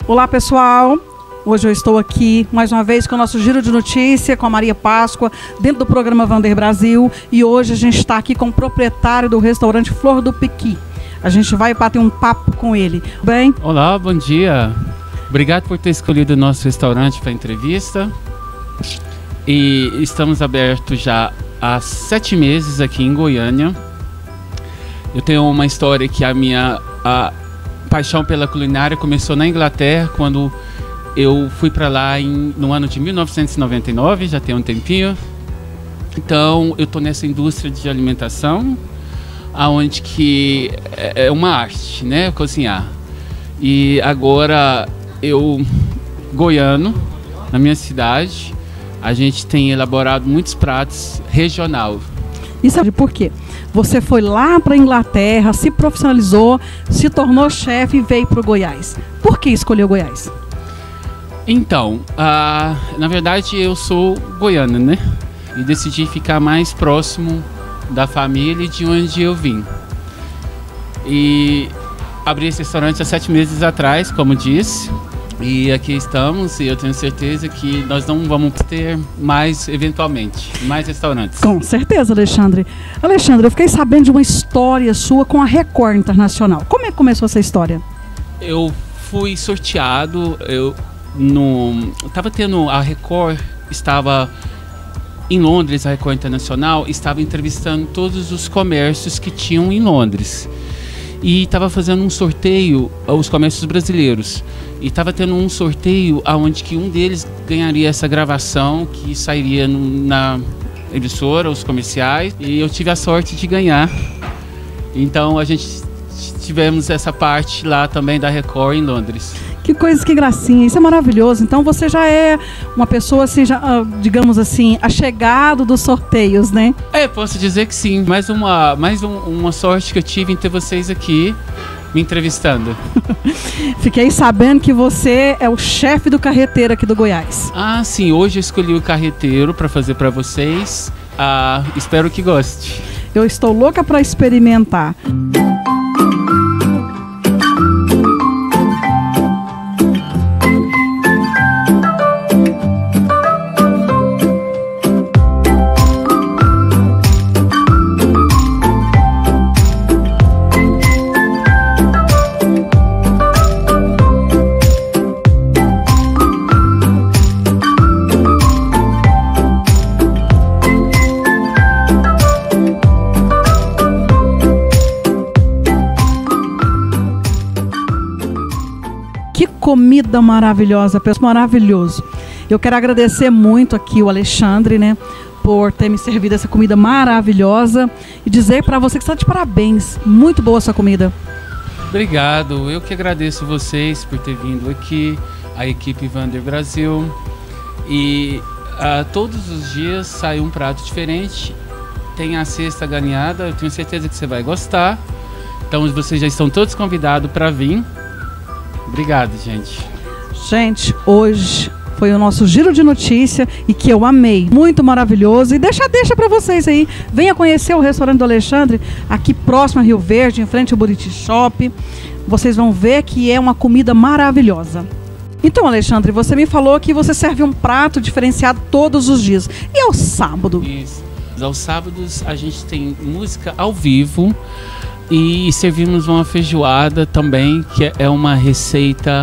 Olá, pessoal. Hoje eu estou aqui mais uma vez com o nosso Giro de Notícia, com a Maria Páscoa, dentro do programa Vander Brasil. E hoje a gente está aqui com o proprietário do restaurante Flor do Piqui. A gente vai bater um papo com ele. Bem? Olá, bom dia. Obrigado por ter escolhido o nosso restaurante para a entrevista. E estamos abertos já há 7 meses aqui em Goiânia. Eu tenho uma história que a minha paixão pela culinária começou na Inglaterra, quando eu fui para lá no ano de 1999, já tem um tempinho. Então eu estou nessa indústria de alimentação, aonde que é uma arte, né, cozinhar. E agora eu, goiano, na minha cidade, a gente tem elaborado muitos pratos regional. E sabe por quê? Você foi lá para a Inglaterra, se profissionalizou, se tornou chefe e veio para o Goiás. Por que escolheu Goiás? Então, na verdade eu sou goiano, né? E decidi ficar mais próximo da família e de onde eu vim. E abri esse restaurante há 7 meses atrás, como disse. E aqui estamos, e eu tenho certeza que nós não vamos ter mais, eventualmente, mais restaurantes. Com certeza, Alexandre. Alexandre, eu fiquei sabendo de uma história sua com a Record Internacional. Como é que começou essa história? Eu fui sorteado, estava tendo, a Record estava em Londres, a Record Internacional estava entrevistando todos os comércios que tinham em Londres. E estava fazendo um sorteio aos comércios brasileiros. E estava tendo um sorteio onde que um deles ganharia essa gravação que sairia na emissora, os comerciais. E eu tive a sorte de ganhar. Então a gente tivemos essa parte lá também da Record em Londres. Que coisa, que gracinha, isso é maravilhoso. Então você já é uma pessoa assim, já, digamos assim, achegado dos sorteios, né? Posso dizer que sim. Mais uma sorte que eu tive em ter vocês aqui me entrevistando. Fiquei sabendo que você é o chefe do carreteiro aqui do Goiás. Ah, sim, hoje eu escolhi o carreteiro para fazer para vocês. Espero que goste. Eu estou louca para experimentar. Que comida maravilhosa, pessoal, maravilhoso. Eu quero agradecer muito aqui o Alexandre, né, por ter me servido essa comida maravilhosa e dizer para você que está de parabéns. Muito boa essa comida. Obrigado, eu que agradeço vocês por ter vindo aqui, a equipe Vander Brasil. E todos os dias sai um prato diferente. Tem a cesta galinhada, eu tenho certeza que você vai gostar. Então vocês já estão todos convidados para vir. Obrigado, gente. Gente, hoje foi o nosso Giro de Notícia e que eu amei. Muito maravilhoso. E deixa para vocês aí. Venha conhecer o restaurante do Alexandre, aqui próximo a Rio Verde, em frente ao Buriti Shop. Vocês vão ver que é uma comida maravilhosa. Então, Alexandre, você me falou que você serve um prato diferenciado todos os dias. E ao sábado? Isso. Aos sábados a gente tem música ao vivo. E servimos uma feijoada também, que é uma receita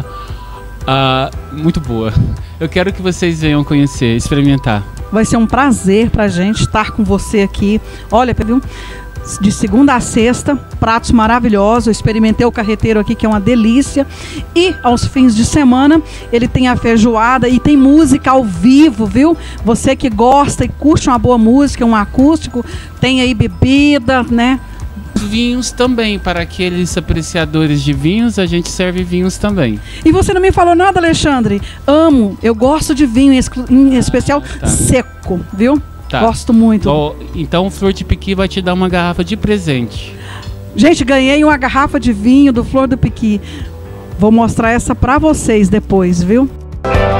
muito boa. Eu quero que vocês venham conhecer, experimentar. Vai ser um prazer pra gente estar com você aqui. Olha, viu? De segunda a sexta, pratos maravilhosos. Eu experimentei o carreteiro aqui, que é uma delícia. E aos fins de semana, ele tem a feijoada e tem música ao vivo, viu? Você que gosta e curte uma boa música, um acústico, tem aí bebida, né? Vinhos também, para aqueles apreciadores de vinhos, a gente serve vinhos também. E você não me falou nada, Alexandre? Eu gosto de vinho, em especial seco, viu? Tá. Gosto muito. Então o Flor do Piqui vai te dar uma garrafa de presente. Gente, ganhei uma garrafa de vinho do Flor do Piqui. Vou mostrar essa para vocês depois, viu?